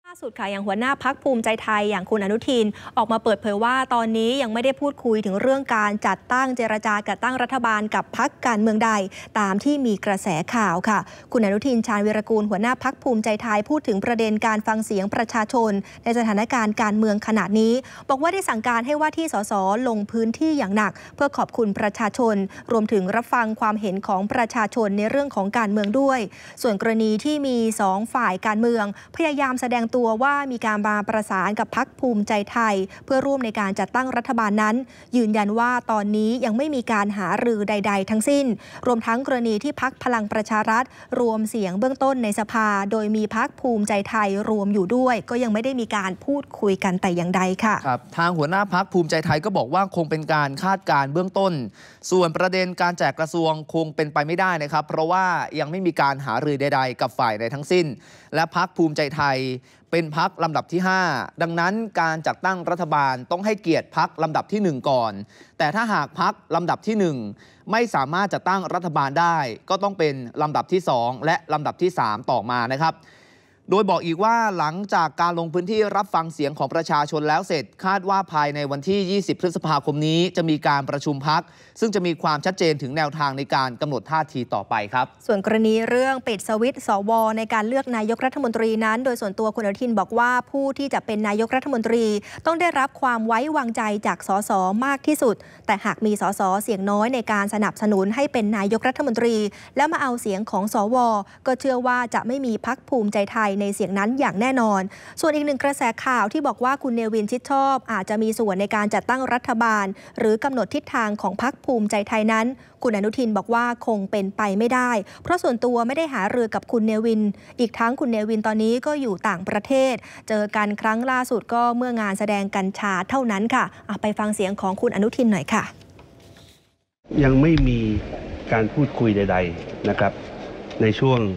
ล่าสุดค่ะอย่างหัวหน้าพรรคภูมิใจไทยอย่างคุณอนุทินออกมาเปิดเผยว่าตอนนี้ยังไม่ได้พูดคุยถึงเรื่องการจัดตั้งเจรจาจัดตั้งรัฐบาลกับพรรคการเมืองใดตามที่มีกระแสข่าวค่ะคุณอนุทินชาญวีรกูลหัวหน้าพรรคภูมิใจไทยพูดถึงประเด็นการฟังเสียงประชาชนในสถานการณ์การเมืองขณะนี้บอกว่าได้สั่งการให้ว่าที่สสลงพื้นที่อย่างหนักเพื่อขอบคุณประชาชนรวมถึงรับฟังความเห็นของประชาชนในเรื่องของการเมืองด้วยส่วนกรณีที่มี2ฝ่ายการเมืองพยายามแสดงตัวว่ามีการมาประสานกับพรรคภูมิใจไทยเพื่อร่วมในการจัดตั้งรัฐบาลนั้นยืนยันว่าตอนนี้ยังไม่มีการหารือใดๆทั้งสิ้นรวมทั้งกรณีที่พรรคพลังประชารัฐรวมเสียงเบื้องต้นในสภาโดยมีพรรคภูมิใจไทยรวมอยู่ด้วยก็ยังไม่ได้มีการพูดคุยกันแต่อย่างใดค่ะครับทางหัวหน้าพรรคภูมิใจไทยก็บอกว่าคงเป็นการคาดการณ์เบื้องต้นส่วนประเด็นการแจกกระทรวงคงเป็นไปไม่ได้นะครับเพราะว่ายังไม่มีการหารือใดๆกับฝ่ายใดทั้งสิ้นและพรรคภูมิใจไทยเป็นพรรคลำดับที่5ดังนั้นการจัดตั้งรัฐบาลต้องให้เกียรติพรรคลำดับที่1ก่อนแต่ถ้าหากพรรคลำดับที่1ไม่สามารถจัดตั้งรัฐบาลได้ก็ต้องเป็นลำดับที่2และลำดับที่3ต่อมานะครับโดยบอกอีกว่าหลังจากการลงพื้นที่รับฟังเสียงของประชาชนแล้วเสร็จคาดว่าภายในวันที่20พฤษภาคมนี้จะมีการประชุมพรรคซึ่งจะมีความชัดเจนถึงแนวทางในการกำหนดท่าทีต่อไปครับส่วนกรณีเรื่องปิดสวิตช์สวในการเลือกนายกรัฐมนตรีนั้นโดยส่วนตัวคุณอนุทินบอกว่าผู้ที่จะเป็นนายกรัฐมนตรีต้องได้รับความไว้วางใจจากสสมากที่สุดแต่หากมีสสเสียงน้อยในการสนับสนุนให้เป็นนายกรัฐมนตรีแล้วมาเอาเสียงของสวก็เชื่อว่าจะไม่มีพรรคภูมิใจไทยในเสียงนั้นอย่างแน่นอนส่วนอีกหนึ่งกระแสข่าวที่บอกว่าคุณเนวินชิดชอบอาจจะมีส่วนในการจัดตั้งรัฐบาลหรือกำหนดทิศทางของพรรคภูมิใจไทยนั้นคุณอนุทินบอกว่าคงเป็นไปไม่ได้เพราะส่วนตัวไม่ได้หารือกับคุณเนวินอีกทั้งคุณเนวินตอนนี้ก็อยู่ต่างประเทศเจอกันครั้งล่าสุดก็เมื่องานแสดงกัญชาเท่านั้นค่ะไปฟังเสียงของคุณอนุทินหน่อยค่ะยังไม่มีการพูดคุยใดๆนะครับในช่วง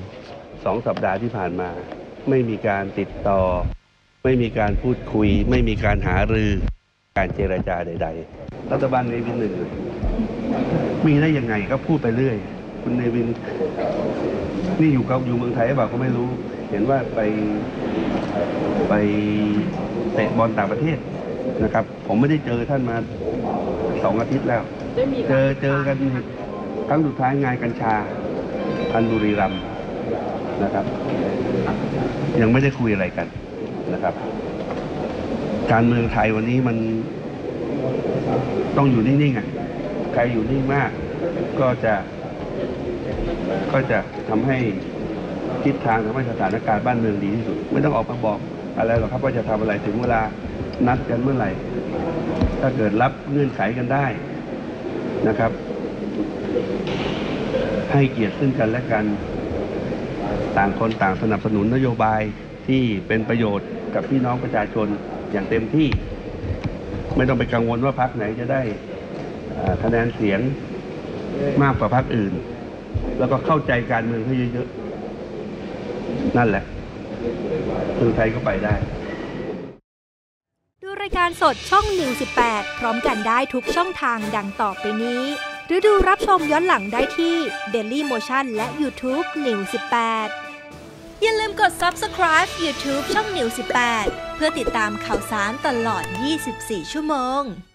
2 สัปดาห์ที่ผ่านมาไม่มีการติดต่อไม่มีการพูดคุยไม่มีการหารือการเจรจาใดๆรัฐบาลเนวินหนึ่งมีได้ยังไงก็พูดไปเรื่อยคุณเนวินนี่อยู่เมืองไทยหรือเปล่าก็ไม่รู้เห็นว่าไปเตะบอลต่างประเทศนะครับผมไม่ได้เจอท่านมา2 อาทิตย์แล้วเจอกันครั้งสุดท้ายงานกัญชาพันบุรีรัมย์นะครับยังไม่ได้คุยอะไรกันนะครับการเมืองไทยวันนี้มันต้องอยู่นิ่งๆใครอยู่นิ่งมากก็จะทำให้ทิศทางทำให้สถานการณ์บ้านเมืองดีที่สุดไม่ต้องออกมาบอกอะไรหรอกครับว่าจะทำอะไรถึงเวลานัดกันเมื่อไหร่ถ้าเกิดรับเงื่อนไขกันได้นะครับให้เกียรติซึ่งกันและกันต่างคนต่างสนับสนุนนโยบายที่เป็นประโยชน์กับพี่น้องประชาชนอย่างเต็มที่ไม่ต้องไปกังวลว่าพรรคไหนจะได้คะแนนเสียงมากกว่าพรรคอื่นแล้วก็เข้าใจการเมืองให้เยอะๆนั่นแหละเมืองไทยก็ไปได้ดูรายการสดช่องนิว18พร้อมกันได้ทุกช่องทางดังต่อไปนี้หรือดูรับชมย้อนหลังได้ที่ Daily Motion และ YouTube News 18อย่าลืมกด Subscribe YouTube ช่อง News 18เพื่อติดตามข่าวสารตลอด 24 ชั่วโมง